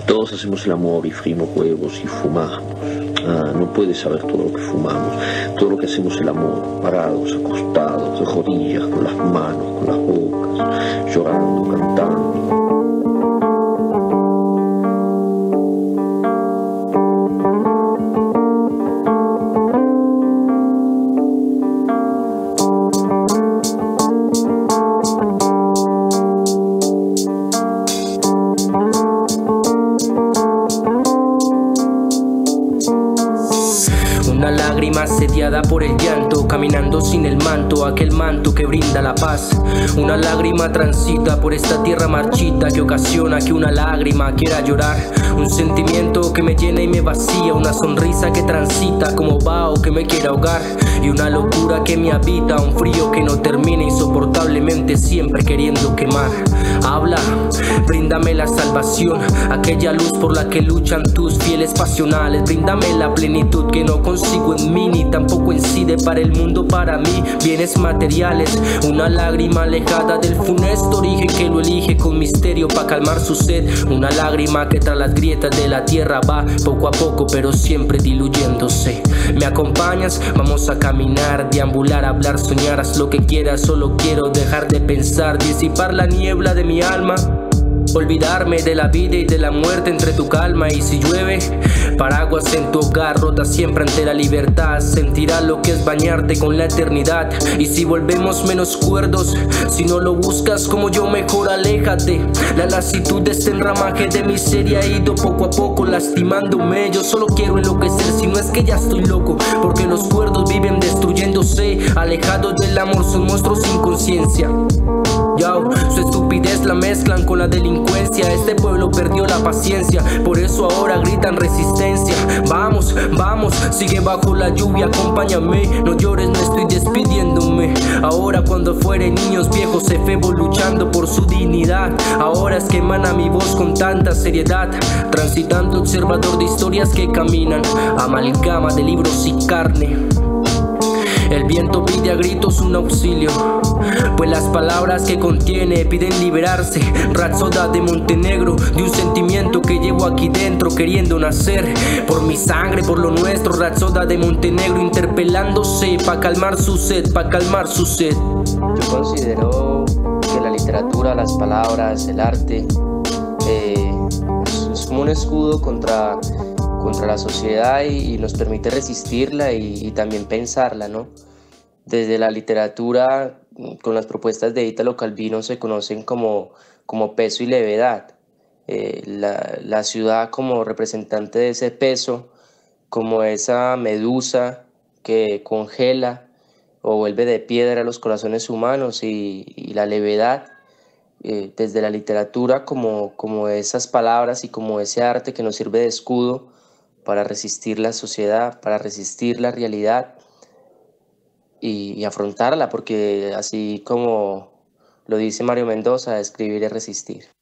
Todos hacemos el amor y freímos huevos y fumamos. No puedes saber todo lo que fumamos, todo lo que hacemos el amor, parados, acostados, de rodillas, con las manos, con las bocas, llorando, cantando. Una lágrima asediada por el llanto, caminando sin el manto, aquel manto que brinda la paz. Una lágrima transita por esta tierra marchita que ocasiona que una lágrima quiera llorar. Un sentimiento que me llena y me vacía, una sonrisa que transita como vaho que me quiere ahogar. Y una locura que me habita, un frío que no termina insoportablemente siempre queriendo quemar. Habla, bríndame la salvación, aquella luz por la que luchan tus fieles pasionales. Bríndame la plenitud que no consigo en mí, ni tampoco incide para el mundo, para mí, bienes materiales. Una lágrima alejada del funesto origen que lo elige con misterio para calmar su sed. Una lágrima que tras las grietas de la tierra va poco a poco pero siempre diluyéndose. ¿Me acompañas? Vamos a caminar, deambular, hablar, soñar, haz lo que quieras. Solo quiero dejar de pensar, disipar la niebla de mi alma, olvidarme de la vida y de la muerte entre tu calma. Y si llueve, paraguas en tu hogar, rota siempre ante la libertad. Sentirás lo que es bañarte con la eternidad. Y si volvemos menos cuerdos, si no lo buscas como yo, mejor aléjate. La lasitud de este enramaje de miseria ha ido poco a poco lastimándome. Yo solo quiero enloquecer, si no es que ya estoy loco, porque los cuerdos viven destruyéndose. Alejados del amor son monstruos sin conciencia. Yo, su estupidez la mezclan con la delincuencia. Este pueblo perdió la paciencia, por eso ahora gritan resistencia. Vamos, vamos, sigue bajo la lluvia, acompáñame. No llores, no estoy despidiéndome. Ahora cuando fueren niños viejos se febo luchando por su dignidad. Ahora es que emana mi voz con tanta seriedad, transitando observador de historias que caminan, amalgama de libros y carne. El viento pide a gritos un auxilio, pues las palabras que contiene piden liberarse. Rapsoda de Montenegro, de un sentimiento que llevo aquí dentro queriendo nacer. Por mi sangre, por lo nuestro, Rapsoda de Montenegro interpelándose pa' calmar su sed, pa' calmar su sed. Yo considero que la literatura, las palabras, el arte es como un escudo contra la sociedad y nos permite resistirla y también pensarla, ¿no? Desde la literatura, con las propuestas de Italo Calvino se conocen como peso y levedad. La ciudad como representante de ese peso, como esa medusa que congela o vuelve de piedra los corazones humanos, y la levedad desde la literatura como esas palabras y como ese arte que nos sirve de escudo para resistir la sociedad, para resistir la realidad y afrontarla, porque así como lo dice Mario Mendoza, escribir es resistir.